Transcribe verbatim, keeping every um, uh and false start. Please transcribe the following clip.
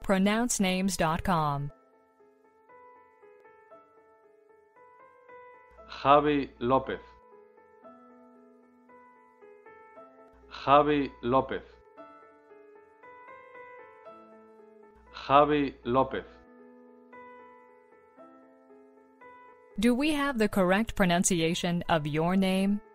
pronounce names dot com. Javi López. Javi López. Javi López. Do we have the correct pronunciation of your name?